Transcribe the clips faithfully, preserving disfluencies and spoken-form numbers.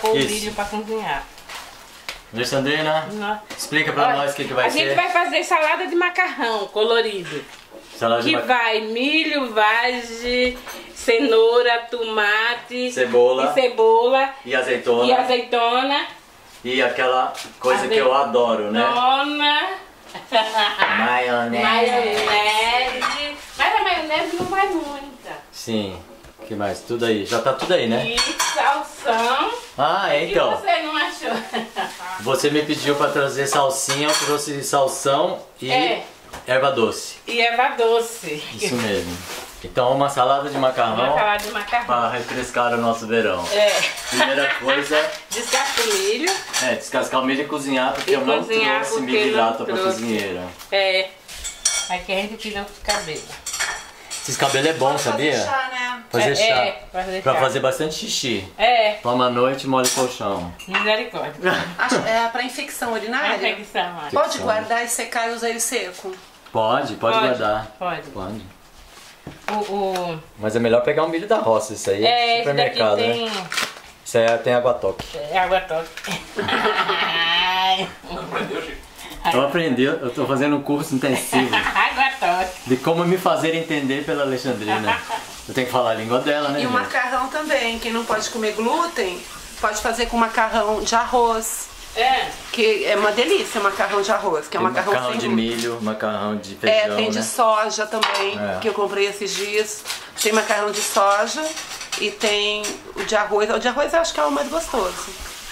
pôr o Isso. milho pra cozinhar. Alexandrina, Não. explica pra Olha, nós o que, que vai a ser. gente vai fazer salada de macarrão colorido. Salada de Que mac... vai milho, vagem, cenoura, tomate, Cebola. e, cebola, E azeitona. e azeitona. E aquela coisa Aze- que eu adoro, né? Nona, Maionese. maionese. Mas a maionese não vai muita. Sim. O que mais? Tudo aí. Já tá tudo aí, né? E salsão. Ah, é, então. O que você não achou? Você me pediu pra trazer salsinha, eu trouxe salsão e É. erva doce. E erva doce. Isso mesmo. Então uma salada de macarrão Uma salada de macarrão. para refrescar o nosso verão. É. Primeira coisa Descasca o milho. é descascar o milho e cozinhar, porque E eu não cozinhar trouxe porque milho e não lata pra trouxe. cozinheira. É. Aqui a gente tira os cabelos. Esses cabelos é bom, sabia? Fazer chá, né? Fazer É, chá. é, fazer Pra chá. fazer bastante xixi. É. Toma à noite e molha o colchão. Misericórdia. Acho, é pra infecção A urinária? infecção, ó. Pode guardar e secar e usar ele seco? Pode, pode, guardar. Pode. Pode. O, o... Mas é melhor pegar um milho da roça, isso aí é, É, esse daqui supermercado, tem... né? Isso aí tem água toque. É água toque. Ai. Eu aprendi, eu tô fazendo um curso intensivo Água toque. de como me fazer entender pela Alexandrina. Eu tenho que falar a língua dela, né? E o gente? macarrão também. Quem não pode comer glúten, pode fazer com macarrão de arroz. É. Que é uma delícia o macarrão de arroz, que é Tem um macarrão, macarrão sem de glúten. milho, macarrão de feijão, É, tem de né? soja também, É. que eu comprei esses dias. Tem macarrão de soja e tem o de arroz. O de arroz eu acho que é o mais gostoso.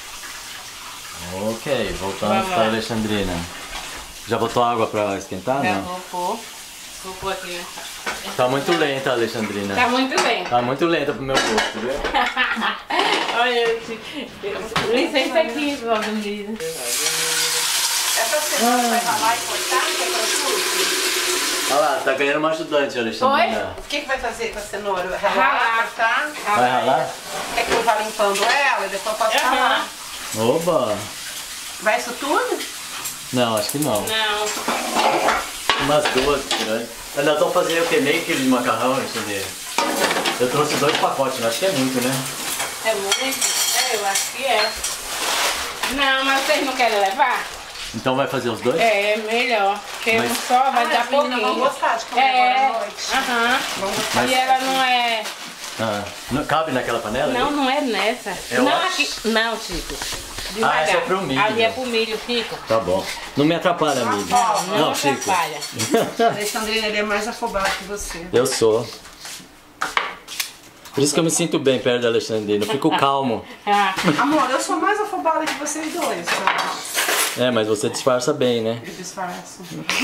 Ok, voltando Vamos para lá. a Alexandrina. Já botou água pra esquentar, Já não? vou pôr. Vou pôr aqui. Né? Tá muito lenta, Alexandrina. Tá muito bem. Tá muito lenta pro meu gosto, viu? Olha, licença aqui, Valdomiro. Essa cenoura vai ralar e cortar, que é pra tudo? Olha lá, tá ganhando uma ajudante, Alexandrina. O que, que vai fazer com a cenoura? Ralar. Ralar, cortar? Vai ralar? Quer que eu vá limpando ela e depois eu posso Aham. ralar? Oba! Vai isso tudo? Não, acho que não. Não. Umas duas grandes. Ainda tô fazendo o que? Meio quilo de macarrão, Alexandrina? Eu trouxe dois pacotes, acho que é muito, né? É muito? É, eu acho que é. Não, mas vocês não querem levar? Então vai fazer os dois? É, é melhor. Porque Mas- um só vai Ah, dar as meninas pouquinho. vão gostar de comer É, agora à noite. aham. Vamos gostar. Mas- E ela não é... Ah, não cabe naquela panela? Não, ali? não é nessa. Eu não, acho. aqui... Não, Chico. Ah, Devagar. essa é pro milho. Ali é pro milho, Chico. Tá bom. Não me atrapalha, amigo. Não, não, Não, Chico. atrapalha. Alexandrina, ele é mais afobado que você. Eu sou. Por isso que eu me sinto bem perto da Alexandrina. Eu fico calmo. Ah, Amor, eu sou mais afobada que vocês dois, tá? É, mas você disfarça bem, né? Eu disfarço.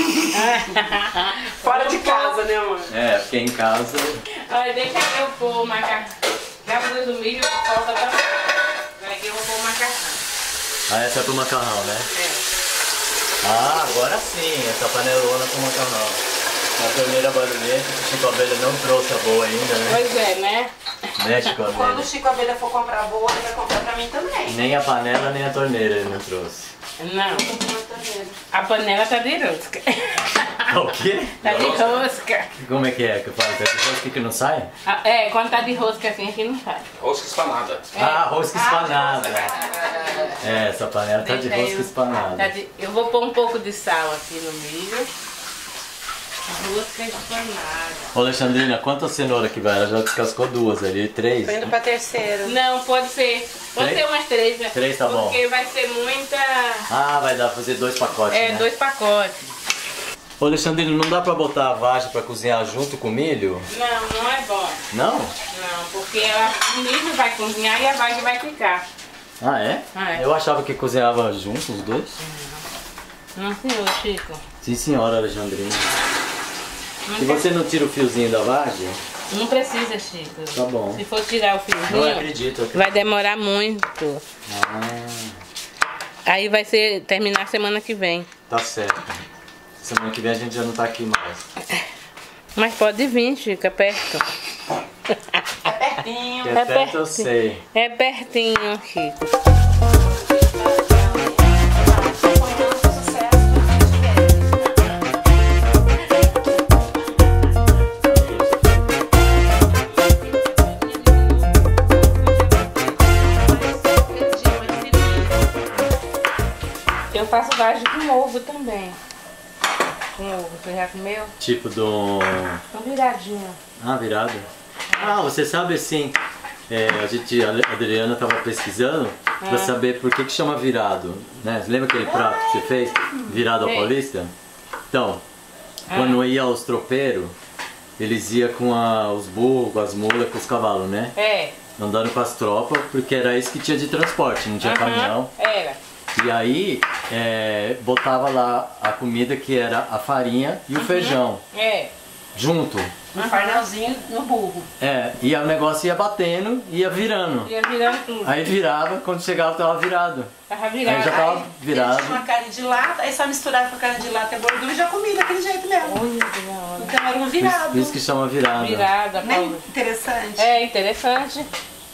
Fora de casa, né, amor? É, porque em casa... olha, deixa eu pôr o macarrão. Já pus o milho, falta também. Aqui eu vou pôr o macarrão. Ah, essa é pro macarrão, né? É. Ah, agora sim, essa panelona com macarrão. A torneira barulhenta, o Chico Abelha não trouxe a boa ainda, né? Pois é, né? Né, Chico Quando Abelha? o Chico Abelha for comprar boa, ele vai comprar pra mim também. Nem a panela, nem a torneira ele não trouxe. Não. Uma torneira. A panela tá de rosca. O quê? Tá de rosca. Como é que é que eu falo? Tá de rosca que não sai? Ah, é, quando tá de rosca assim, aqui não sai. Rosca espanada. Ah, rosca espanada. É, essa panela tá de Deixa rosca eu- espanada. tá de- Eu vou pôr um pouco de sal aqui no milho. Rosca espanada. Ô Alexandrina, quantas cenouras que vai? Ela já descascou duas ali, três? Tô indo pra terceira. Não, pode ser. Pode Três? ser umas três, né? Três tá bom. Porque vai ser muita. Ah, vai dar pra fazer dois pacotes, É, né? dois pacotes. Ô Alexandrina, não dá pra botar a vagem pra cozinhar junto com o milho? Não, não é bom. Não? Não, porque ela, o milho vai cozinhar e a vagem vai ficar. Ah, é? Ah, é. Eu achava que cozinhava junto os dois. Não, senhor, Chico. Sim, senhora Alexandrina. Não, E você não tira o fiozinho da vagem? não precisa, Chico. Tá bom. Se for tirar o Não fiozinho, acredito. vai demorar muito. Ah, Aí vai ser terminar semana que vem. tá certo. Semana que vem a gente já não tá aqui mais. Mas pode vir, Chico, é perto. É pertinho. Que é, É perto, eu perto. sei. É pertinho, Chico. Eu faço vagem com ovo também. Com ovo, você já comeu? Tipo do... Com viradinha. Ah, virada. Ah, você sabe assim, é, a gente, a Adriana estava pesquisando É. para saber por que que chama virado, né? Você lembra aquele prato que você fez? Virado ao Sei. paulista? Então, quando ia aos tropeiros, eles iam com a- os burros, com as mulas, com os cavalos, né? É. Andando com as tropas, porque era isso que tinha de transporte, não tinha Aham, caminhão. Era. E aí, é, botava lá a comida que era a farinha e o feijão, É. junto. Um farnelzinho no burro. É, e o negócio ia batendo, ia virando. Ia virando tudo. Aí virava, quando chegava tava virado. Tava Aí virado. já tava Ele virado. tinha uma carne de lata, aí só misturava com a carne de lata e gordura e já comia daquele jeito mesmo. Olha que da hora. Então era um Por virado. por isso que chama virada. Virada, Nem Paulo. interessante. É interessante.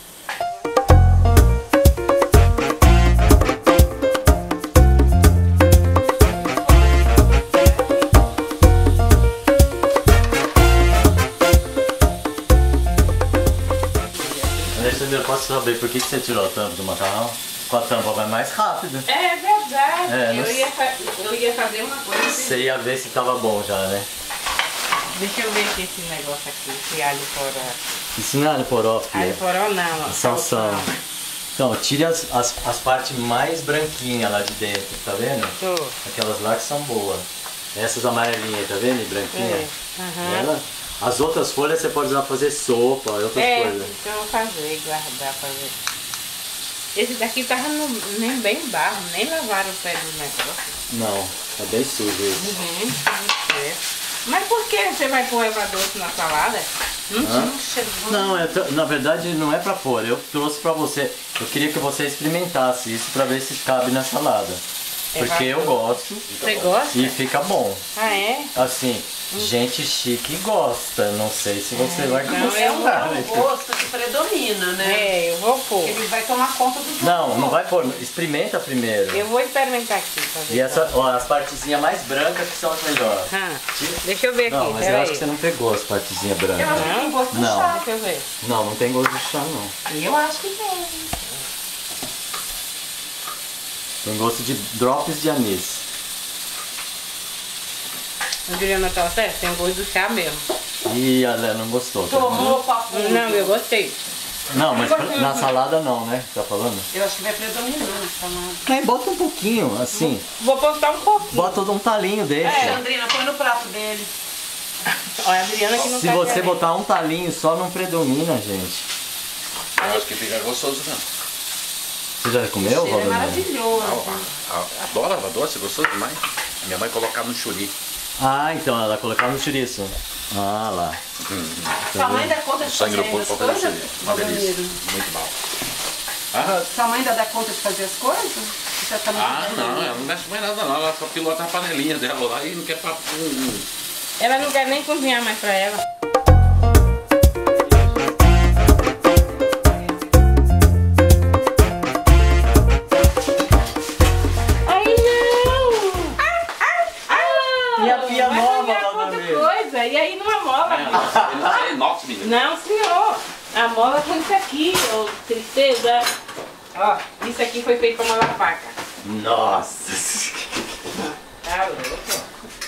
Alexandre, eu posso saber por que que você tirou a tampa do macarrão? Com a tampa vai mais rápido. É verdade. É, eu, não- ia fa- eu ia fazer uma coisa. Você ia ver se tava bom já, né? Deixa eu ver aqui esse negócio aqui, esse alho poró. Ensinaram poró, Alho filha. poró não, ó. Salsão. Então, tire as, as, as partes mais branquinhas lá de dentro, tá vendo? Tô. Aquelas lá que são boas. Essas amarelinhas, tá vendo? Branquinha. É, aham. Ela. As outras folhas você pode usar pra fazer sopa e outras É, coisas. então eu vou fazer, guardar pra ver. Esse daqui tava no, nem bem barro, nem lavaram o pé do negócio. Não, tá bem sujo isso. Uhum, tudo certo. Mas por que você vai pôr erva doce na salada? Não, Hã? não chegou. Não, é tra- na verdade não é pra pôr. Eu trouxe pra você. Eu queria que você experimentasse isso pra ver se cabe na salada. Porque eu gosto Você gosta? e fica bom. Ah, é? Assim, gente chique gosta. Não sei se você vai não, gostar. eu É né? o gosto que predomina, né? É, eu vou pôr. Ele vai tomar conta do Não, não vai pôr. Experimenta primeiro. Eu vou experimentar aqui pra ver. E essa, ó, as partezinhas mais brancas que são as melhores. Ah, deixa eu ver aqui, Não, mas eu peraí. acho que você não pegou as partezinhas Eu brancas. acho que tem gosto de Não. chá. Deixa eu ver. Não, não tem gosto de chá não. Eu acho que tem. Tem gosto de drops de anis. A Juliana tá certo? Tem gosto do chá mesmo. Ih, a Léa não gostou. tá vendo? Tomou papo. Não, eu gostei. Não, mas na salada não, né? Tá falando? Eu acho que vai predominar na salada. Aí bota um pouquinho, assim. Vou postar um pouquinho. Bota um talinho desse. É, Andrina, põe no prato dele. Olha, a Adriana que não Se tá você querendo. botar um talinho só, não predomina, gente. Eu acho que fica gostoso mesmo. Você já comeu, Ele é Valdomiro? maravilhoso. Ah, ah, Adoro, adoro, você gostou demais? A minha mãe colocava no churi. Ah, então ela colocava no chouriço. Ah, lá. Sua mãe dá conta de Sangue fazer no as corpo para fazer coisas? churi. Uma delícia. Valdomiro? Muito bom. Ah, Sua mãe ainda dá conta de fazer as coisas? Você tá muito ah, bem. não, ela não mexe mais nada não. Ela só pilota a panelinha dela lá e não quer papo. Hum, hum. Ela não quer nem cozinhar mais pra ela. Ai, não! E a pia Vai nova, cozinhar com outra Valdomiro? coisa. E aí não amola. É, ele é inox, menino. Não, senhor. Amola com isso aqui, ô tristeza. Ó, isso aqui foi feito pra molar faca. Nossa. Tá louco?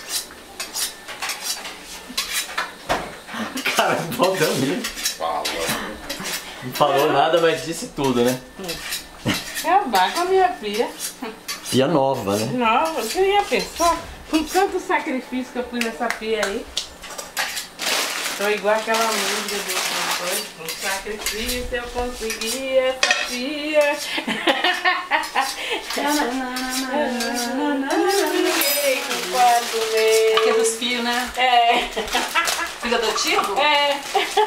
Cara, Valdomiro. Fala. Não falou nada, mas disse tudo, né? Acabar com a minha filha. Pia nova, né? Não, eu queria pensar. Com tanto sacrifício que eu fiz nessa pia aí. Tô igual aquela música do cantor. Com sacrifício eu consegui essa pia. Fiquei com quatro Aqui é meses. dos fios, né? É, Filho adotivo? é.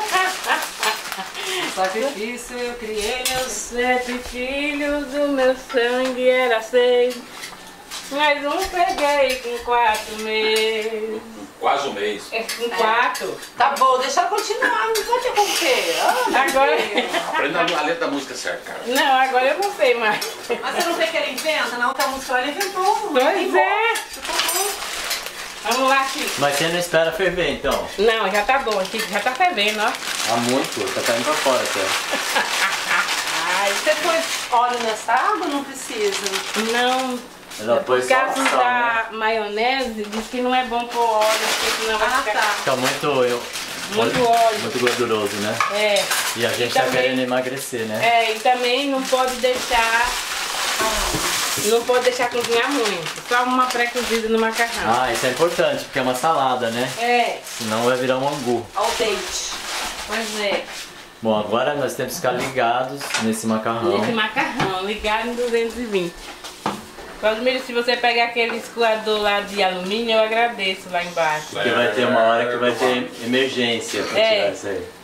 Sacrifício, eu criei meus... Sete filhos do meu sangue era seis. Mas um peguei com quatro meses. Quase um mês. É com quatro. Tá bom, deixa ela continuar, não vai interromper. Ah, Agora. Aprenda a letra da música certa, cara. Não, agora eu não sei mais. mas você não vê que ele inventa? Na outra música ela inventou. Pois é. Vamos lá, Chico. Mas você não espera ferver, então? Não, já tá bom, Chico. Já tá fervendo, ó. Há muito, tá caindo pra fora até. Ai, você põe óleo nessa água ou não precisa? Não, Ela põe Por só causa sal, né? da maionese, diz que não é bom pôr óleo, porque senão vai Ah, ficar tá. Fica muito, eu, muito óleo. muito gorduroso, né? É. E a gente E tá também- querendo emagrecer, né? É, e também não pode deixar. Não pode deixar cozinhar muito. Só uma pré-cozida no macarrão. Ah, isso é importante, porque é uma salada, né? É, Senão vai virar um angu. Ao dente. pois é. Bom, agora nós temos que ficar ligados nesse macarrão. Nesse macarrão, ligado em duzentos e vinte. Cosmiro, se você pegar aquele escoador lá de alumínio, eu agradeço lá embaixo. Porque vai ter uma hora que vai ter emergência pra É. tirar isso aí.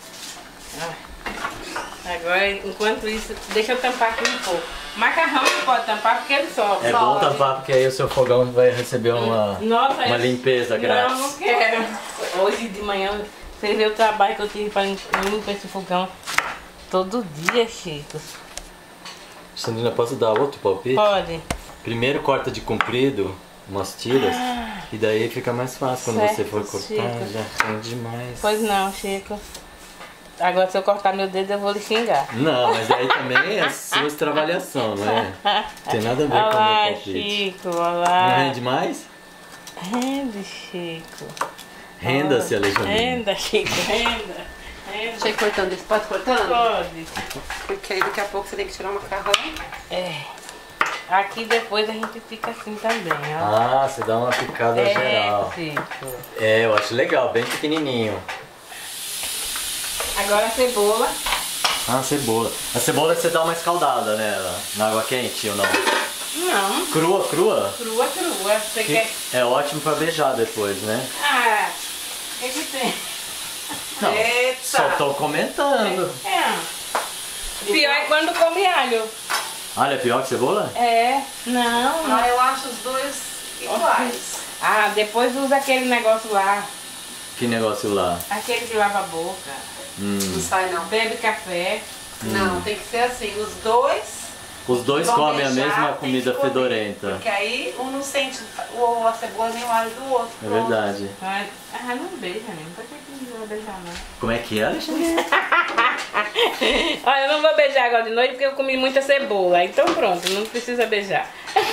Agora, enquanto isso, deixa eu tampar aqui um pouco. Macarrão não pode tampar porque ele sobe. É bom tampar porque aí o seu fogão vai receber uma, Nossa, uma eu- limpeza grátis. Não, não quero. Hoje de manhã, você vê o trabalho que eu tive para limpar esse fogão todo dia, Chico. Sandrina, posso dar outro palpite? Pode. Primeiro corta de comprido, umas tiras, e daí fica mais fácil quando Certo, você for cortar, Chico. já rende demais. Pois não, Chico. Agora se eu cortar meu dedo eu vou lhe xingar. Não, mas aí também é sua extravaliação, não é? Tem nada a ver com o meu Olá, palpite. Chico, Não olá. rende mais? Rende, Chico. Renda-se, Alexandre. Renda, Chico, renda. Renda. Deixa eu ir cortando isso. Pode cortando? Pode. Porque aí daqui a pouco você tem que tirar o macarrão. É. Aqui depois a gente fica assim também, ó. Ah, você dá uma picada É, geral. Chico. É, eu acho legal, bem pequenininho. Agora a cebola. Ah, a cebola. A cebola você dá uma escaldada nela, na água quente ou não? Não, Crua, crua? crua, crua. Você Que quer... é ótimo pra beijar depois, né? Ah, o que que tem? Não, Eita. só tô comentando. É. Pior é quando come alho. Olha, é pior que cebola? É, não. Ah, eu acho os dois iguais. Ah, depois usa aquele negócio lá. Que negócio lá? Aquele que lava a boca. Não sai não. Bebe café. Não, tem que ser assim, os dois Os dois vão comem a beijar, mesma tem comida que comer, fedorenta. Porque aí um não sente o, a cebola nem o alho do outro. É verdade. Ah, ah, não beija, né? Não tem que não vou beijar, não. Como é que é, Alexandre? Olha, eu não vou beijar agora de noite porque eu comi muita cebola. Então pronto, não precisa beijar.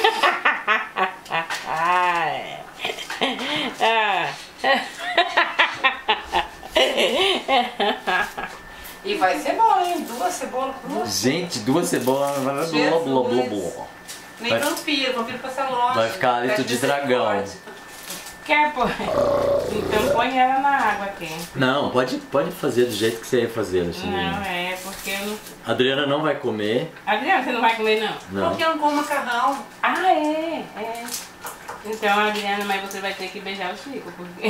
Ai. Ah. E vai cebola, hein? Duas cebolas por um. Gente, duas cebolas. Blá, blá, blá, blá, blá. Nem Vai- vampiro, vampiro com essa loja. vai ficar hálito de dragão. Quer pôr? Então põe ela na água quente. Não, pode, pode fazer do jeito que você ia fazer, Alexandre. Não, é porque eu não... A Adriana não vai comer. Adriana, você não vai comer não? Não. Porque eu não como macarrão. Ah, é, é. Então, Adriana, mas você vai ter que beijar o Chico, porque...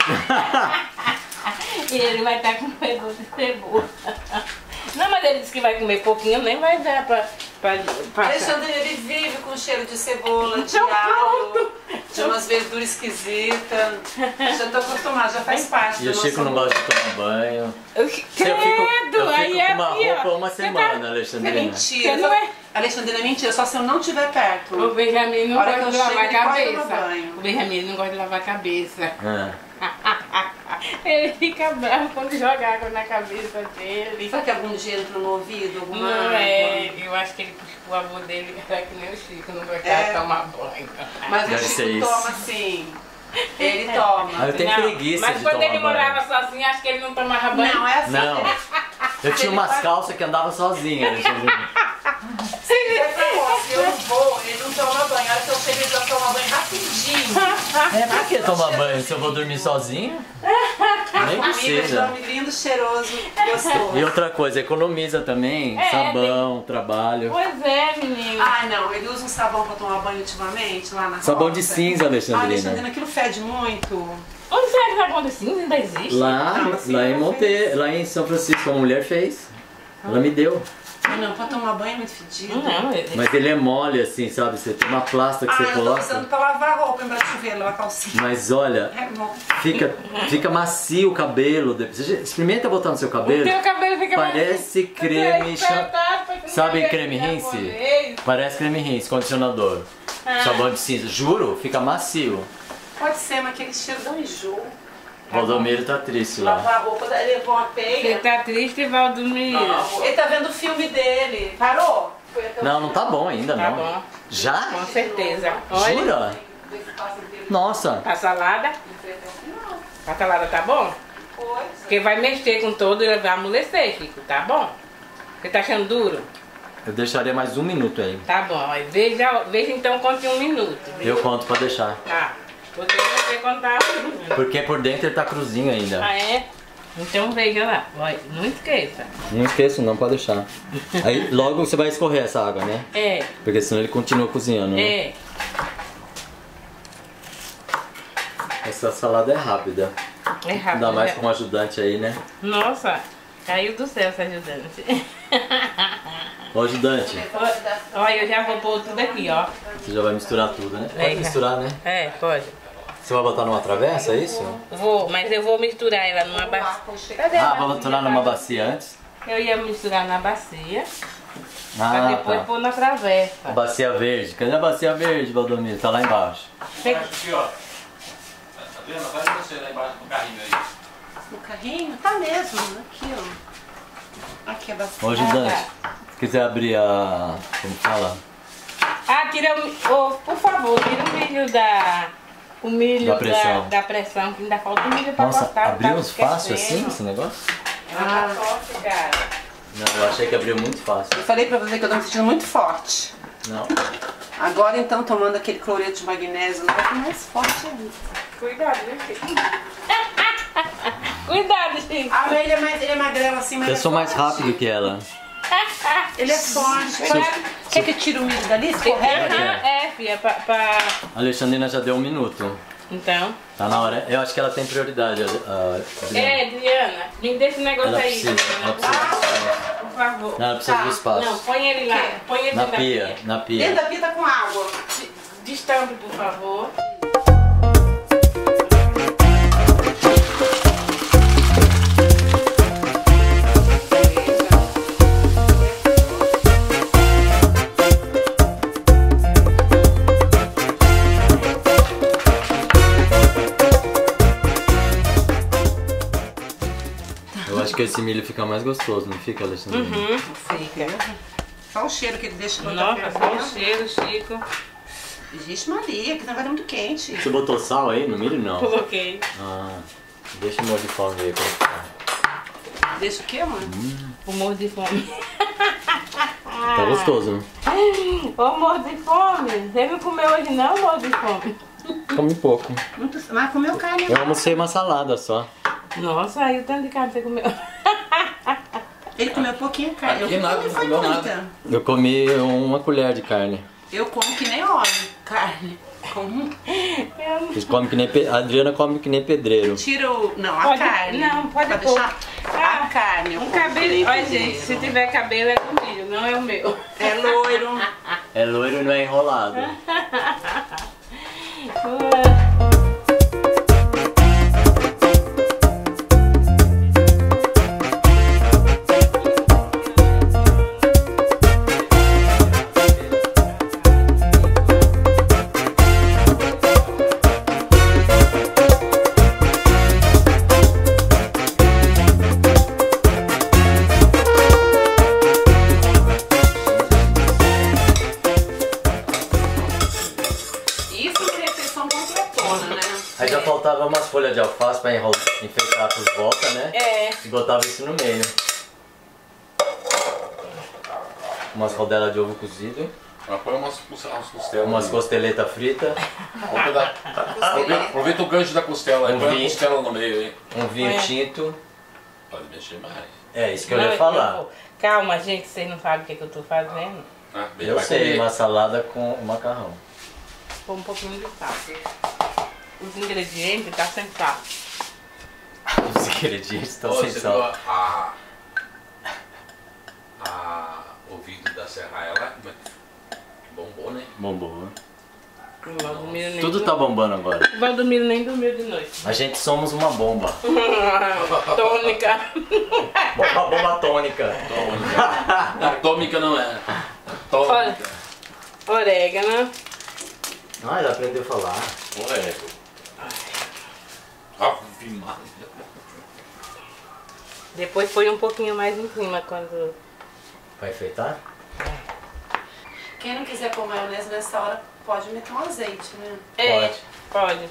e ele vai estar com pedaço de cebola. Não, mas ele disse que vai comer pouquinho, nem vai dar pra... pra, pra... Alexandre, ele vive com cheiro de cebola, de Então alho, pronto. de umas verduras esquisitas. Já tô acostumada, já faz parte E o do Chico não nosso- gosta de tomar banho. Eu, Se eu fico, eu fico aí com é uma pior. roupa uma Você semana, tá- Alexandrina. Mentira. Você não é- Alexandrina, é mentira, só se eu não estiver perto. O Benjamin não Hora gosta que de eu lavar a chego, ele pode tomar cabeça. banho. O Benjamin não gosta de lavar a cabeça. É. Ele fica bravo quando joga água na cabeça dele. Será que algum dia entra no ouvido? Alguma Não água? é, eu acho que ele, o avô dele era que nem o Chico, não gostava É. de tomar banho. Mas Deve o ser Chico isso. toma assim. Ele toma. Ah, eu tenho Não, preguiça mas de quando tomar ele banho. morava sozinho, acho que ele não tomava banho. Não, é assim. Não. Eu tinha umas calças que andava sozinha, Alexandrina. Se ele vai pra roça, eu vou, ele não toma banho. A hora que eu chego, ele já toma banho rapidinho. É, pra que tomar banho se eu vou dormir sozinho? Nem Amiga, de precisa. nome lindo, cheiroso, gostoso. E outra coisa, economiza também. É, sabão, trabalho. Pois é, menino. Ai, não, ele usa um sabão pra tomar banho ultimamente lá na Sabão roça. de cinza, Ah, Alexandrina. Alexandrina, aquilo fede muito. Onde será que tá acontecendo? Ainda existe? Lá, Não, assim, lá em ela Monte, fez. lá em São Francisco, uma mulher fez. Ela me deu. Ah, não, pra tomar banho é muito fedido. Não, ele... Mas ele é mole assim, sabe? Você tem uma plasta que Ah, você eu tô coloca. usando pra lavar roupa, embaixo de chuveiro, lavar calcinha. Mas olha, É bom. fica, fica macio o cabelo. Você já- experimenta botar no seu cabelo. O teu cabelo fica Parece mais... creme Você é cha- espetado, porque Sabe não é creme rinse? japonês. Parece creme rinse, condicionador. Ah. Sabão de cinza. Juro, fica macio. Pode ser, mas aquele cheiro dá um enjoo. Valdomiro tá triste lá. Lavar a roupa, daí levou uma Você peia. tá triste, Valdomiro? Ele tá vendo o filme dele. Parou? Não, não tá bom ainda, Tá não. bom. Já? Com certeza. Olha, Jura? Nossa. a salada. A salada tá bom? Porque vai mexer com todo e vai amolecer, Chico. Tá bom? Você tá achando duro? Eu deixaria mais um minuto aí. Tá bom. Aí veja, veja então conte um minuto. Viu? Eu conto pra deixar. Tá. Você vai ter contar. Porque por dentro ele tá cruzinho ainda. Ah, é? Então veja lá. Olha, não esqueça. Não esqueça, não pode deixar. Aí logo você vai escorrer essa água, né? É, Porque senão ele continua cozinhando, né? é. Essa salada é rápida. É rápido. Ainda mais né? com um ajudante aí, né? Nossa, caiu do céu essa ajudante. Ô ajudante, Olha, eu já vou pôr tudo aqui, ó. você já vai misturar tudo, né? Pode É. misturar, né? É, pode. Você vai botar numa travessa, é isso? Vou, mas eu vou misturar ela numa bacia. Cadê a Ah, bacia? vai misturar numa bacia antes? Eu ia misturar na bacia, pra Ah, depois tá. pôr na travessa. A bacia verde. Cadê a bacia verde, Valdomiro? Tá lá embaixo. Tem- Aqui, ó. Adriana, vai você lá embaixo no carrinho aí. No carrinho? Tá mesmo, aqui, ó. Aqui é bastante. Ô ajudante, se quiser abrir a... como fala? Ah, tira o... oh, por favor, tira o milho da... O milho Da da pressão. da pressão, que ainda falta o milho pra Nossa, cortar. abriu tá uns fácil esquecendo. assim esse negócio? Ah, tá forte, cara. Não, eu achei que abriu muito fácil. Eu falei pra você que eu tô me sentindo muito forte. Não. Agora então, tomando aquele cloreto de magnésio, não vai ficar mais forte ainda. Cuidado, viu, Chico? Cuidado, Chico. Ah, mas ele é, mais, ele é magrelo assim, mas Eu ele sou é mais forte. rápido que ela. Ele é forte. Quer que eu tire o milho dali? Escorrega? É, filha, pra, pra... A Alexandrina já deu um minuto. Então. Tá na hora. Eu acho que ela tem prioridade. A, a, Adriana. É, Adriana, me deixa esse negócio Ela aí. precisa, Adriana. ela precisa do espaço. Ah, por favor. Não, ela precisa Tá. do espaço. Não, põe ele lá. Põe ele Na na pia, na Dentro pia. da pia tá com água. Destampe, por favor. Eu acho que esse milho fica mais gostoso, não fica, Alexandrina? Uhum, fica. Só o cheiro que ele deixa quando Nossa, tá só o fervendo. cheiro. cheiro, Chico. Vixe Maria, que negócio é muito quente. Você botou sal aí no milho? Não. Coloquei. Ah, deixa o molho de fome aí. como fica. Deixa o quê, mano? O morro de fome. Tá gostoso, né? Ô, morro de fome. Você não comeu hoje não, morro de fome? Come pouco. Muito... Mas comeu carne, Eu né? almocei uma salada só. Nossa, aí o tanto de carne que você comeu. Ele comeu pouquinho carne. Aqui Eu nada, comi, não foi comeu muita. nada. Eu comi uma colher de carne. Eu como que nem homem. Carne. Como? Vocês comem que nem pe... A Adriana come que nem pedreiro. Tira o... Não, a Pode- carne. não, pode Pra pôr. deixar Ah, a carne. eu Um como que cabelo. nem Olha, pedreiro. gente, se tiver cabelo é do milho, não é o meu. É loiro. É loiro e não é enrolado. Isso é refeição completona, né? Aí já faltava umas folhas de alface pra enrolar, enfeitar por volta, né? É. E botava isso no meio. Umas rodelas de ovo cozido, Mas põe umas, umas costelas. umas costeletas fritas, Um peda- Aproveita, aproveita o gancho da costela aí, Um põe a vinho. costela no meio aí. um vinho É. tinto. Pode mexer mais. É isso que eu Não, ia falar. vou- Calma, gente, vocês não sabem o que, que eu tô fazendo. Ah, bem, Eu vai sei, comer. uma salada com macarrão. Põe um pouquinho de sal. Os ingredientes tá sem sal. Os ingredientes estão Ô, sem você sal. viu a, a, a, o vídeo da Serra, ela bombou, né? Bombou. O Valdomiro nem Tudo tá bombando agora. O Valdomiro nem dormiu de noite. A gente somos uma bomba. Tônica. Uma bomba tônica. Atômica não é. Olha. Atômica. Orégano. Ah, ele aprendeu a falar. Ué. Ave Maria. Depois põe um pouquinho mais em cima quando. Vai enfeitar? Quem não quiser pôr maionese nessa hora, pode meter um azeite, né? É, pode.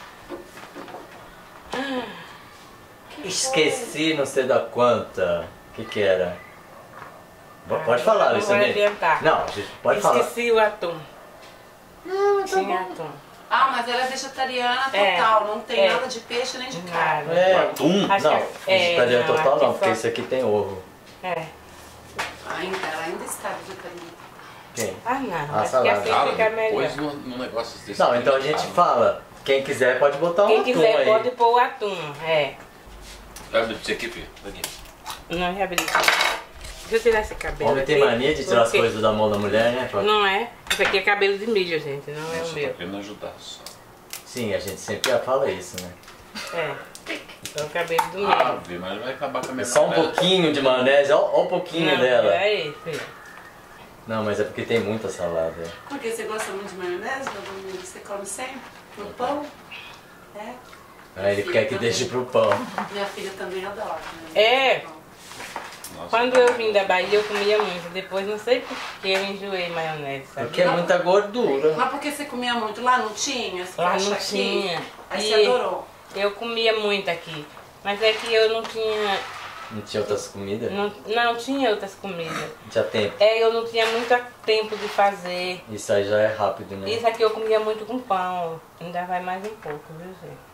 Esqueci, não sei da quanta. O que que era? Ah, Pode falar, não isso vai mesmo. adiantar. Não, a gente pode falar. Esqueci o atum. Não, mas tá Tinha bom. atum. Ah, mas ela é vegetariana É. total, não tem É. nada de peixe nem de carne. Nada. É, Atum? Acho não, que- é, vegetariano não, total aqui não, porque só- esse aqui tem ovo. É. Ainda, ela ainda está vegetariana. Quem? Ah, não. Ah, acho que salada. assim Cara, fica melhor. depois no, no negócio desse. Não, então a gente fala. Quem quiser pode botar um Quem atum quiser aí. pode pôr o atum. É. Abre pra você aqui, filho. Aqui. Não, já abri. Deixa eu tirar esse cabelo Homem tem aqui, mania de tirar as porque- coisas da mão da mulher, né? Pra- Não é. Isso aqui é cabelo de milho, gente. Não é o Nossa, meu. tá querendo ajudar só. Sim, a gente sempre fala isso, né? É. É o cabelo do milho. Ave, mas vai acabar com a minha É só um maionese. pouquinho de maionese, ó, ó um pouquinho Não, dela. é esse. Não, mas é porque tem muita salada. Porque você gosta muito de maionese, Valdomiro? Você come sempre? No pão? É. Aí ele quer que deixe pro pão. Minha filha também adora. Né? É. Nossa, Quando eu vim da Bahia, eu comia muito. Depois, não sei por que eu enjoei maionese, sabe? Porque é muita gordura. Mas porque você comia muito? Lá não tinha? Você Lá acha não aqui? tinha. Aí E você adorou. Eu comia muito aqui. Mas é que eu não tinha... Não tinha outras comidas? Não, não tinha outras comidas. Não tinha tempo. É, eu não tinha muito tempo de fazer. Isso aí já é rápido, né? Isso aqui eu comia muito com pão. Ainda vai mais um pouco, viu, gente?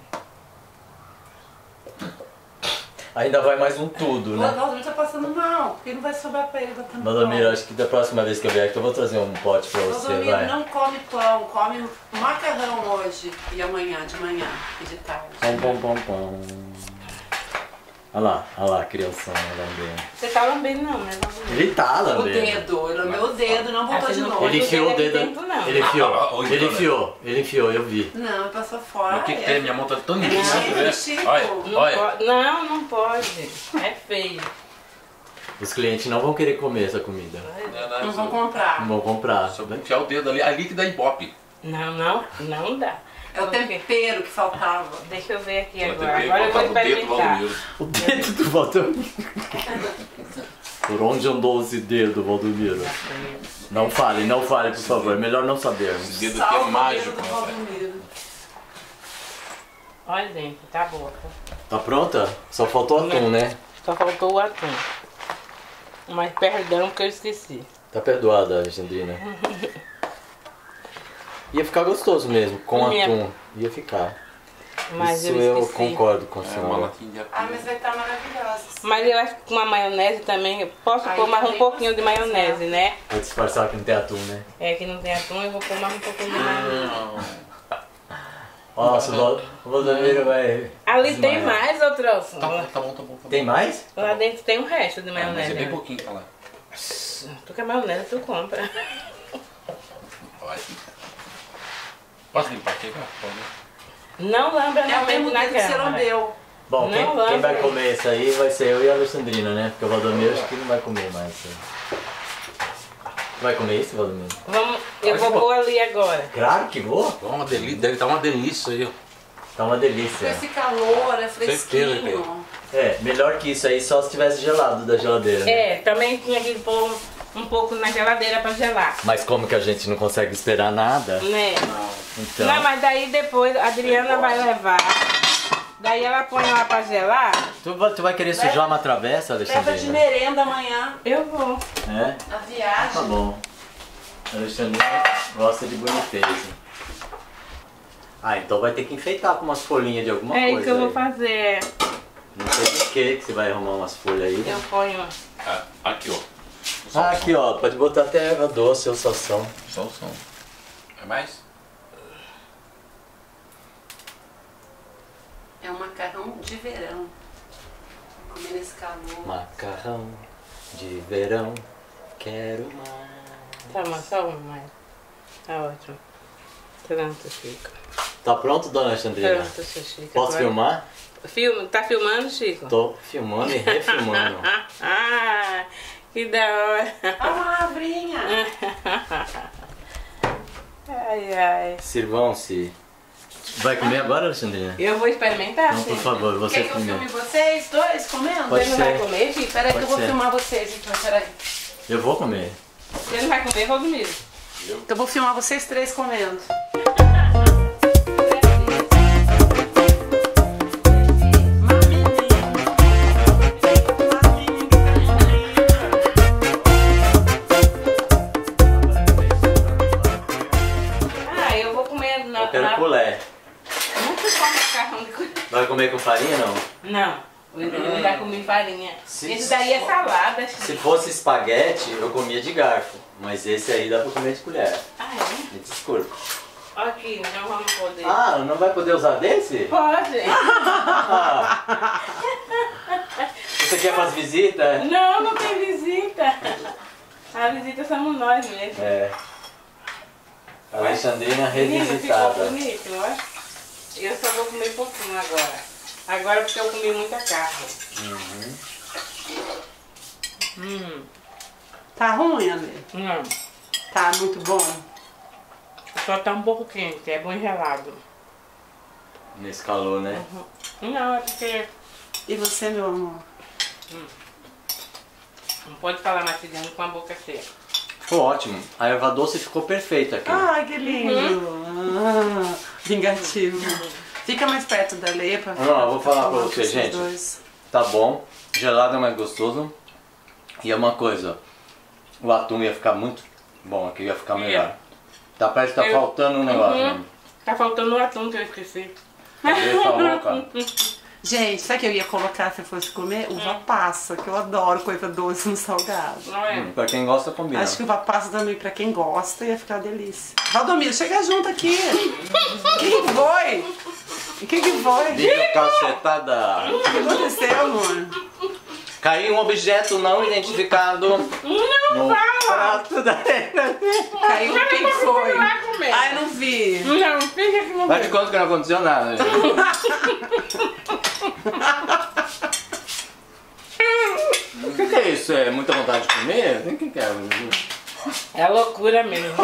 Ainda vai mais um tudo, O né? Valdomiro tá passando mal, porque não vai sobrar pra ele botando Valdomiro, pão. acho que da próxima vez que eu vier aqui eu vou trazer um pote pra você, Valdomiro vai. não come pão, come macarrão hoje e amanhã, de manhã e de tarde. Pom, pom, pom, pom. Olha lá, olha lá a criançona lambendo. Você tá lambendo não, né? Lambendo. Ele tá O lambendo. dedo, ele lambeu o dedo, não botou Ah, de você não novo. pode- Ele enfiou o Não tem dedo. tempo, não. Ele enfiou, Ah, ah, ele então, enfiou, ele enfiou, eu vi. Não, passou fora. O que, que é. tem? Minha mão tá tão Não, difícil, né? Chico. Olha, Não, olha. pode, não, não pode. É feio. Os clientes não vão querer comer essa comida. Não vão comprar. Não vão comprar. Só vou enfiar o dedo ali, ali que dá ibope. Não, não, não dá. É o tempero que faltava. Deixa eu ver aqui Só agora. tem que Agora eu vou botar no dedo do experimentar. Valdomiro. O dedo do Valdomiro. Por onde andou esse dedo, Valdomiro? Não fale, não fale, por favor. É melhor não sabermos. Esse dedo aqui Salva é o mágico, dedo do rapaz. Valdomiro. Olha, gente, tá boa. Tá pronta? Só faltou atum, né? Só faltou o atum. Mas perdão porque eu esqueci. Tá perdoada, Alexandrina. Ia ficar gostoso mesmo, com Minha- atum. Ia ficar. Mas Isso eu eu esqueci. concordo com a É, uma senhora. latinha de Ah, atum. mas vai estar maravilhosa. Mas eu acho que com a maionese também, eu posso Aí pôr mais um também pouquinho de você maionese, né? Vou disfarçar que não tem atum, né? É que não tem atum, eu vou pôr mais um pouquinho de maionese. Não. Nossa, o Val- o Valdomiro vai. Ali tem desmaiar. mais, ô troço. Tá bom, tá bom, tá bom. Tá Tem bom. mais? Lá dentro tem um resto de Ah, mas maionese. é bem né? pouquinho, tá lá. Tu quer maionese, tu compra. Vai. Posso limpar aqui, cara? Pode. Não lambra É o realmente mesmo na dedo que você câmera. lambeu. Bom, quem, Não, quem lembra. vai comer isso aí vai ser eu e a Alexandrina, né? Porque o Valdomiro acho que não vai comer mais isso aí. Vai comer isso, Valdomiro? Vamos, eu Pode vou pôr. pôr ali agora. Claro que vou. Tá uma delícia, deve estar uma delícia aí, ó. Tá uma Com delícia. esse calor, é Certeza, fresquinho. É, melhor que isso aí só se tivesse gelado da geladeira, né? É, também tinha que pôr um, um pouco na geladeira pra gelar. Mas como que a gente não consegue esperar nada, Né? então... Não, mas daí depois a Adriana vai levar. Daí ela põe lá pra gelar. Tu, vai- tu vai querer sujar uma travessa, Leva de Alexandrina? merenda amanhã, Eu vou. É? a viagem. Tá bom. A Alexandrina gosta de boniteza. Ah, então vai ter que enfeitar com umas folhinhas de alguma É isso coisa que eu vou aí. fazer. Não sei por que que você vai arrumar umas folhas aí. Eu ponho. Ah, aqui, ó. Ah, aqui ó, pode botar até erva doce ou salsão. Só o som. É mais? É um macarrão de verão. Vou comer nesse calor. Macarrão de verão, quero mais. Tá, mas só um mais. Tá ótimo. Pronto, Chico. Tá pronto, dona Alexandrina? Pronto, seu Chico. Posso Agora- filmar? Filma, tá filmando, Chico? Tô filmando e refilmando. Ah, que da hora. Ah, uma lavrinha. Ai, ai. Sirvam-se. Vai comer agora, Alexandrina? Eu vou experimentar, Então, por Chico. favor, você Quer que eu primeiro. filme vocês dois comendo? Pode Você não vai ser. comer, Chico? Peraí que eu Pode vou ser. filmar vocês então, peraí. Eu vou comer. Você não vai comer, Rodrigo? Então eu vou filmar vocês três comendo. Ah, eu vou comer na... Eu quero na... colher. Nunca como macarrão de colher. Vai comer com farinha não? Não, eu já comi farinha. Se- Esse daí é salada. Se fosse espaguete, eu comia de garfo. Mas esse aí dá pra comer de colher. Ah, é? Me desculpa. Aqui, não vamos poder. Ah, não vai poder usar desse? Pode. Ah. Você quer fazer visita? Não, não tem visita. A visita somos nós mesmo. É. Alexandrina Menina, ficou revisitada. bonito, ó. Eu só vou comer pouquinho agora. Agora porque eu comi muita carne. Uhum. Hum, Tá ruim, André? não. Tá muito bom? Só tá um pouco quente, é bom gelado. Nesse calor, né? Não, é porque E você, meu amor? não pode falar mastigando com a boca cheia. Ficou ótimo. A erva doce ficou perfeita aqui. Ai, que lindo! Ah, vingativo. Fica mais perto da Lepa. Não, eu vou falar pra Coloca você, esses gente. dois. Tá bom. Gelado é mais gostoso. E é uma coisa. O atum ia ficar muito bom aqui, ia ficar melhor. Tá, parece que tá Eu- faltando um negócio. Uhum. né? Tá faltando o atum que eu esqueci. Cadê essa louca? Gente, sabe o que eu ia colocar se eu fosse comer? Uva passa, que eu adoro coisa doce no salgado. Não é? Hum, pra quem gosta, combina. Acho que uva passa também, pra quem gosta, ia ficar uma delícia. Valdomiro, chega junto aqui. O que que foi? O que que foi? Vídeo cacetada. O que aconteceu, amor? Caiu um objeto não identificado no prato da Caiu, o que que foi? Vai comer. Ai, não vi. Não, finge que não Faz de viu. conta que não aconteceu nada. O que, que é isso? É muita vontade de comer? O que, que é? É loucura mesmo.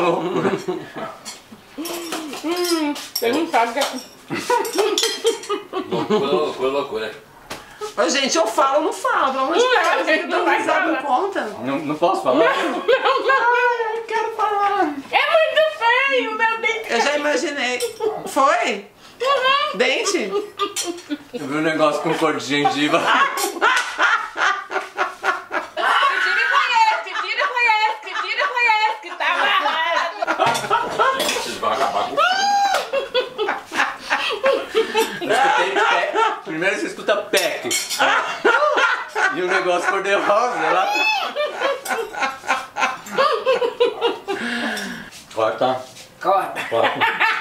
Hum, você não sabe o que é. Loucura, loucura, loucura. Ô, gente, eu falo ou não falo? Pelo amor de Não, Deus, a gente eu não não vai sabe falar. conta. Não, não posso falar? Não, não. Eu quero falar. É muito feio, meu dente. Eu já imaginei. Foi? Uhum. Dente? Eu vi um negócio com cor de gengiva. Tira com esse, tira com esse, tira com esse, que tá amarrado. Vocês vão acabar com Escutei pé. Primeiro você escuta peck. E o negócio cor-de-rosa lá. Corta. Corta. Corta.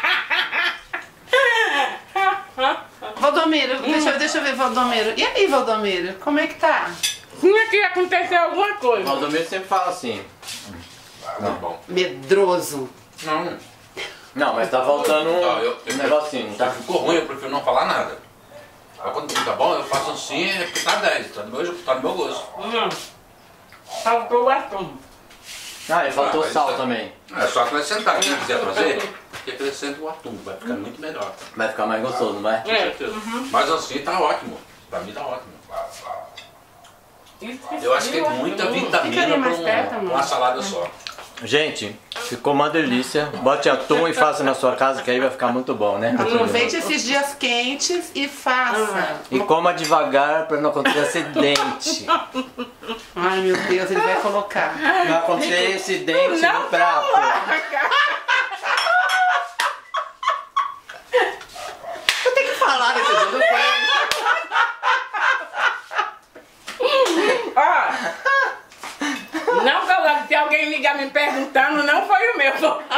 Valdomiro, deixa, eu- deixa eu ver, Valdomiro. E aí, Valdomiro, como é que tá? Tinha que acontecer alguma O coisa. Valdomiro sempre fala assim. Tá bom. Medroso. Não, Não, mas tá faltando um, Não, eu- eu- um negocinho, tá, tá? ficou ruim, eu prefiro não falar nada. Aí quando fica bom, eu faço assim, é porque tá dez, tá no meu, tá no meu gosto. Não. Faltou o atum. Ah, e faltou Ah, mas sal isso é- também. É só acrescentar, se quiser fazer, que acrescenta o atum, vai ficar muito melhor. Vai ficar mais gostoso, não vai? Com certeza. Mas assim tá ótimo, pra mim tá ótimo. Eu acho que é muita Fica vitamina ali pra mais perto, um- amor. uma salada só. Gente, ficou uma delícia. Bote atum e faça na sua casa, que aí vai ficar muito bom, né? Aproveite esses dias quentes e faça. E coma devagar para não acontecer acidente. Ai, meu Deus, ele vai colocar. Não acontecer acidente Não no prato. Eu tenho que falar desse dia, não foi? Ó, não coloque, se alguém ligar me perguntando, não foi o meu.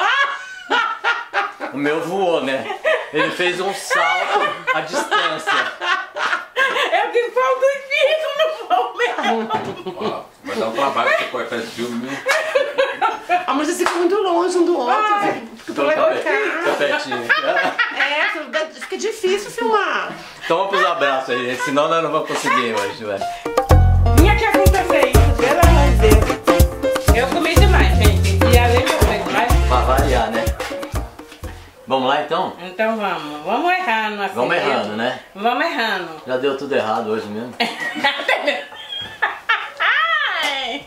O meu voou, né? Ele fez um salto à distância. Eu disse, foi o do Chico, não foi o meu. Ó, vai dar um trabalho pra você cortar esse filme, né? Ah, mas vocês ficam muito longe um do outro. Fica pra lá e pra cá. Tapetinho. É, fica difícil filmar. Toma pros abraços aí, gente, senão nós não vamos conseguir hoje, velho. Tinha que acontecer isso, pelo amor de Deus. Eu comi demais, gente. E além de eu comer demais. Pra variar, né? Vamos lá então? Então vamos, vamos errando assim. Vamos mesmo. errando, né? Vamos errando. Já deu tudo errado hoje mesmo. Ai,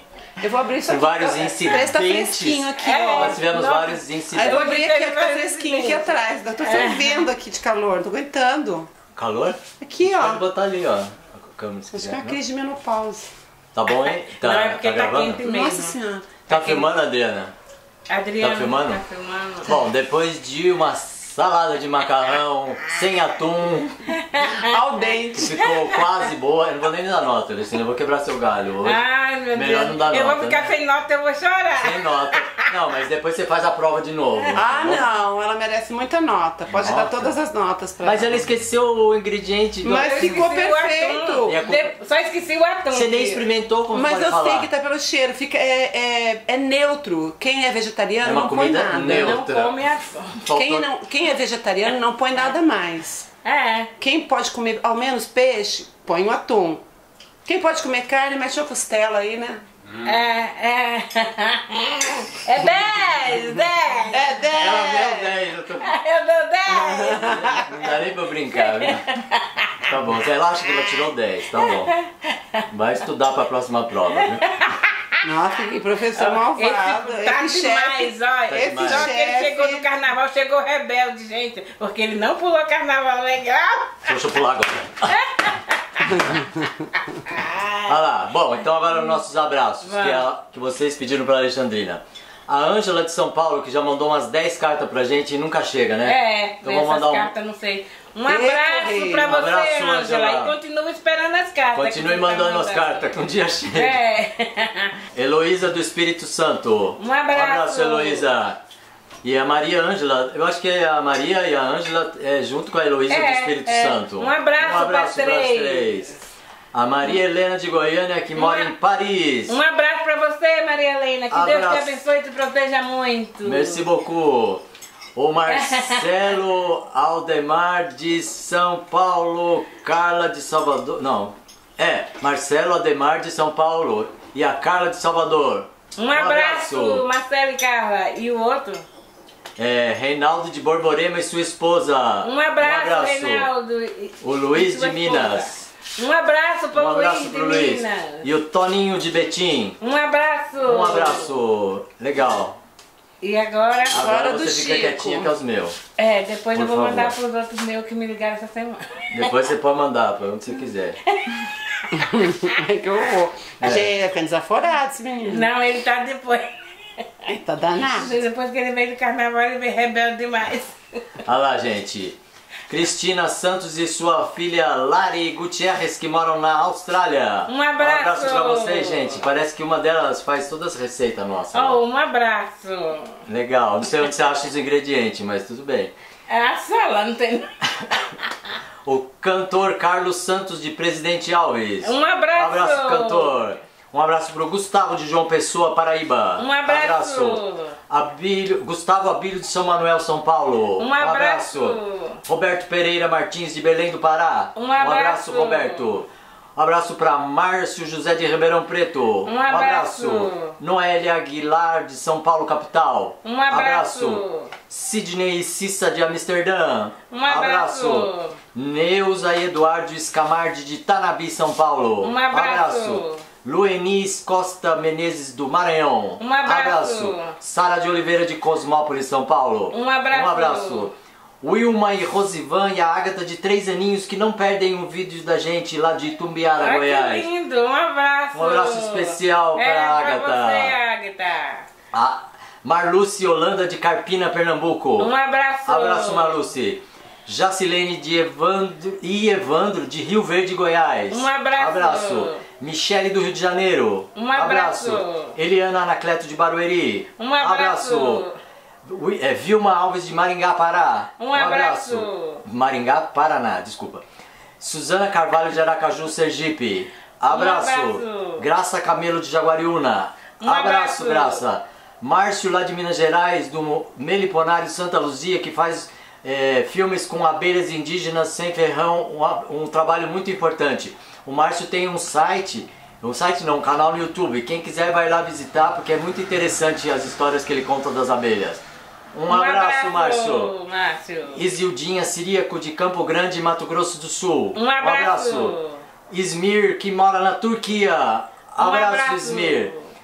Eu vou abrir isso Por aqui. vários tá- Parece que tá incidentes. fresquinho aqui, É. ó. Nós tivemos Nossa. vários Aí eu incidentes. vou abrir aqui, Teve tá vários fresquinho aqui incidentes. atrás. Eu tô fervendo aqui de calor, tô aguentando. Calor? Aqui, Pode ó. botar ali, ó. A câmera, se Acho que é quiser. uma crise de menopausa. Tá bom, hein? Tá, Não, é porque tá tá gravando? quente mesmo. Nossa senhora. Tá filmando, Adriana? Adriana Tá filmando? Tá filmando. Bom, depois de uma salada de macarrão sem atum, Ao que dente. ficou quase boa, eu não vou nem dar nota, Luciana, eu vou quebrar seu galho hoje. Ai, meu Melhor Deus. não dar eu nota, vou ficar né? sem nota, eu vou chorar. Sem nota. Não, mas depois você faz a prova de novo. Ah, tá bom? não, ela merece muita nota. Pode dar Nota? todas as notas pra Mas ela. ela esqueceu o ingrediente do... Mas Eu ficou esqueci o perfeito. atum. E a culpa- De- Só esqueci o atum. Você nem filho. experimentou como Mas pode eu falar. sei que tá pelo cheiro, fica, é, é, é neutro. Quem é vegetariano É uma não põe comida nada. neutra. Não come atum. Faltou- Quem, não, quem é vegetariano não põe nada mais. É. Quem pode comer ao menos peixe, põe o atum. Quem pode comer carne, mete uma costela aí, né? É, é. É dez, dez. É dez! Ela deu dez, eu tô... Eu dou dez. Não dá nem pra brincar, viu? Tá bom, você acha que ela tirou dez, tá bom. Vai estudar pra próxima prova, viu? Nossa, que professor malvado. Esse tá Esse demais, chefe. olha. esse demais. Só que ele chefe- chegou no carnaval, chegou rebelde, gente. Porque ele não pulou carnaval legal. Deixa eu pular agora. Olha lá, bom, então agora os nossos abraços, que, é a- que vocês pediram pra Alexandrina. A Ângela de São Paulo, que já mandou umas dez cartas pra gente e nunca chega, né? É, então essas vamos mandar um... cartas, não sei. Um Ei, abraço correio. pra Um você, abraço, Ângela. Ângela. E continua esperando as cartas. que Continue você tá mandando as mandando. cartas, que um dia chega. É. Heloísa do Espírito Santo. Um abraço. Um abraço, Heloísa. E a Maria Ângela, eu acho que a Maria e a Ângela é junto com a Heloísa É, do Espírito é. Santo. Um abraço um abraço pras pras três. três. A Maria Helena de Goiânia, que mora em Paris. Um abraço pra você, Maria Helena. Que Deus te Abraço. abençoe e te proteja muito. Merci beaucoup. O Marcelo Aldemar de São Paulo, Carla de Salvador. Não, é, Marcelo Aldemar de São Paulo e a Carla de Salvador. Um abraço, Marcelo e Carla. E o outro? É, Reinaldo de Borborema e sua esposa. Um abraço, Reinaldo. e- O Luiz e sua de esposa. Minas. Um abraço pro Um abraço Luiz de pro Luiz. Minas. E o Toninho de Betim. Um abraço. Um abraço. Legal. E agora? Agora Agora do você fica Chico. quietinha que é os meus. É, depois Por eu vou favor. mandar pros outros meus que me ligaram essa semana. Depois você pode mandar pra onde você quiser. Ai, que horror. É. Gente, é desaforado esse menino. Não, ele tá depois. Tá danado. Depois que ele veio do carnaval, ele veio rebelde demais. Olha lá, gente. Cristina Santos e sua filha Lari Gutierrez, que moram na Austrália. Um abraço. Um abraço pra vocês, gente. Parece que uma delas faz todas as receitas nossas. Oh, um abraço. Legal. Não sei onde você acha os ingredientes, mas tudo bem. É a sala, não tem. O cantor Carlos Santos de Presidente Alves. Um abraço. Um abraço, cantor. Um abraço pro Gustavo de João Pessoa, Paraíba. Um abraço. Abílio, Gustavo Abílio de São Manuel, São Paulo. Um abraço. Roberto Pereira Martins de Belém do Pará. Um abraço. Roberto. Um abraço para Márcio José de Ribeirão Preto. Um abraço. Noélia Aguilar de São Paulo, capital. Um abraço. Sidney Cissa de Amsterdã. Um abraço. Neuza Eduardo Escamardi de Tanabi, São Paulo. Um abraço. Luenis Costa Menezes do Maranhão. Um abraço. Sara de Oliveira de Cosmópolis, São Paulo. Um abraço. Um abraço. Wilma e Rosivan e a Ágata de três aninhos que não perdem um vídeo da gente lá de Itumbiara, Ai, Goiás. que lindo. Um abraço. Um abraço especial é, pra pra Ágata. você, Ágata. A Marluce Holanda de Carpina, Pernambuco. Um abraço. Abraço, Marluce. Jacilene de Evandro e Evandro de Rio Verde, Goiás. Um abraço. Abraço. Michele do Rio de Janeiro. Um abraço. Eliana Anacleto de Barueri. Um abraço. Ui, é, Vilma Alves de Maringá, Pará. Um abraço. Maringá, Paraná, desculpa. Suzana Carvalho de Aracaju, Sergipe. Abraço. abraço. Graça Camelo de Jaguariúna. Um abraço. Graça. Márcio lá de Minas Gerais, do Meliponário Santa Luzia, que faz é, filmes com abelhas indígenas sem ferrão, um, um trabalho muito importante. O Márcio tem um site, um site não, um canal no YouTube. Quem quiser vai lá visitar, porque é muito interessante as histórias que ele conta das abelhas. Um, Um abraço, abraço, Márcio. Márcio. Isildinha Siríaco de Campo Grande, Mato Grosso do Sul. Um abraço. Ismir, que mora na Turquia. Um Abraço, abraço. Ismir.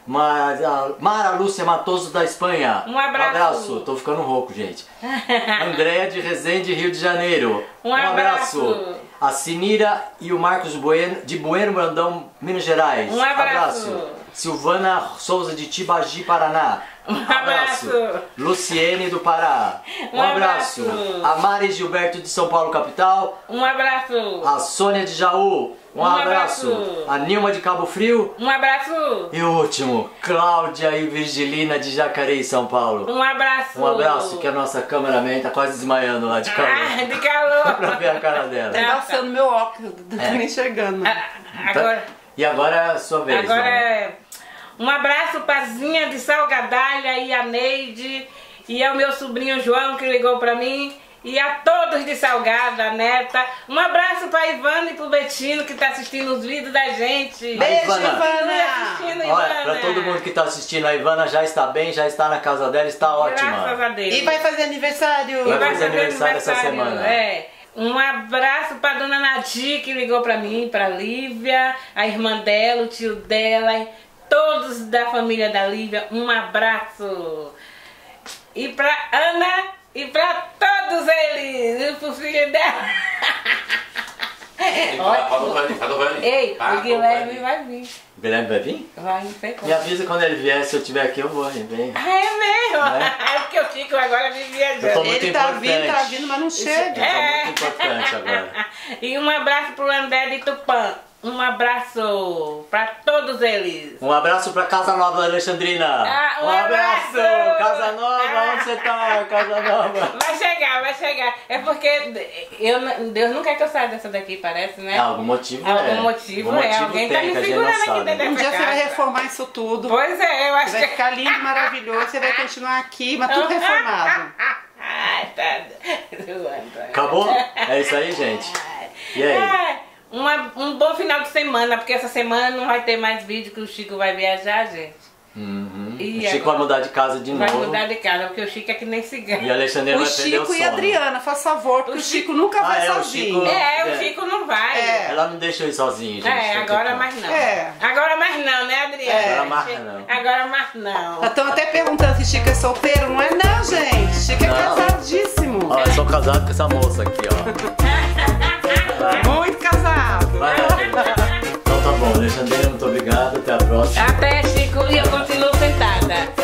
Mara, Mara Lúcia Matoso da Espanha. Um abraço. Um abraço. Tô ficando rouco, gente. Andréa de Resende, Rio de Janeiro. Um abraço. A Sinira e o Marcos Bueno, de Bueno Brandão, Minas Gerais. Um abraço. Silvana Souza de Tibagi, Paraná. Um abraço. Luciene do Pará. Um, Um abraço. abraço. A Mari Gilberto de São Paulo, capital. Um abraço. A Sônia de Jaú. Um, Um abraço. abraço. A Nilma de Cabo Frio. Um abraço. E o último, Cláudia e Virgilina de Jacareí, São Paulo. Um abraço. Um abraço, que a nossa cameraman tá quase desmaiando lá de calor. Ah, de calor. Pra ver a cara dela. Tá embaçando meu óculos, não tô É. nem enxergando. Ah, Agora, E agora é a sua vez. agora Dona. é um abraço pra Zinha de Salgadalha e a Neide e ao meu sobrinho João que ligou pra mim e a todos de Salgada, a neta. Um abraço pra Ivana e pro Betino que tá assistindo os vídeos da gente. Beijo, Ivana. Continue Ivana! assistindo, Olha, Ivana. pra todo mundo que tá assistindo, a Ivana já está bem, já está na casa dela, está ótima. Graças a Deus. E vai fazer aniversário! Vai Vai fazer aniversário essa semana. É. Um abraço pra dona Nadir que ligou pra mim, pra Lívia, a irmã dela, o tio dela, todos da família da Lívia, um abraço. E pra Ana e pra todos eles, e pro filho dela. Fala do Vani, fala do Vani. Ei, Fala o do Guilherme Vani. vai vir. O Guilherme vai vir? Vai, não sei como. Me avisa quando ele vier, se eu estiver aqui eu vou, ele vem. Ah, é mesmo? É. É porque o Chico agora vive Eu tô viajando. muito Ele tá importante. vindo, tá vindo, mas não chega. É. Tá muito importante agora. E um abraço pro André de Tupã. Um abraço pra todos eles. Um abraço pra Casa Nova da Alexandrina. Ah, um abraço. Casa Nova, Ah. onde você tá? Casa Nova. Vai chegar, vai chegar. É porque eu, Deus não quer que eu saia dessa daqui, parece, né? É, algum motivo é. Algum motivo Algum é. motivo Alguém tem, tá me que a gente segurando não aqui sabe. dentro Um dessa dia você vai casa. reformar isso tudo. Pois é, eu acho Vai que... ficar lindo, maravilhoso, você vai continuar aqui, mas tudo reformado. Ai, tá zoando. Acabou? É isso aí, gente. E aí? É, uma, um bom final de semana, porque essa semana não vai ter mais vídeo que o Chico vai viajar, gente. Uhum. E O Chico agora? vai mudar de casa de Vai novo. mudar de casa, porque o Chico é que nem cigano. E a Alexandrina O vai perder o Chico sono. e a Adriana, faz favor, porque O o Chico, Chico- nunca Ah, vai é, o sozinho. Chico- É, o É. Chico não vai. É. Ela não deixou ir sozinho, gente. É, tem agora que- mais não. É. Agora mais não, né, Adriana? É. Agora mais não. Agora mais não. Estão até perguntando se Chico é solteiro. Não é não, gente. Chico é Não. casadíssimo. Ó, eu sou casado com essa moça aqui, ó. Muito casado. Vai, então tá bom, Alexandrina, muito obrigado. Até a próxima. Até, Chico, e eu continuo sentada.